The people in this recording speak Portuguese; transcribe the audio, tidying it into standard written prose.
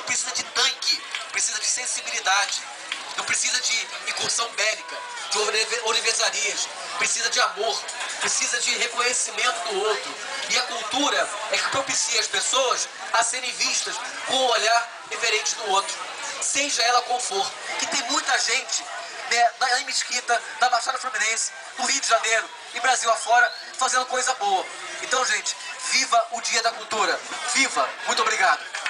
Não precisa de tanque, precisa de sensibilidade. Não precisa de incursão bélica, de orivezarias. Precisa de amor, precisa de reconhecimento do outro. E a cultura é que propicia as pessoas a serem vistas com um olhar reverente do outro, seja ela qual for. Que tem muita gente, né, em Mesquita, na Baixada Fluminense, no Rio de Janeiro e Brasil afora, fazendo coisa boa. Então, gente, viva o Dia da Cultura. Viva! Muito obrigado.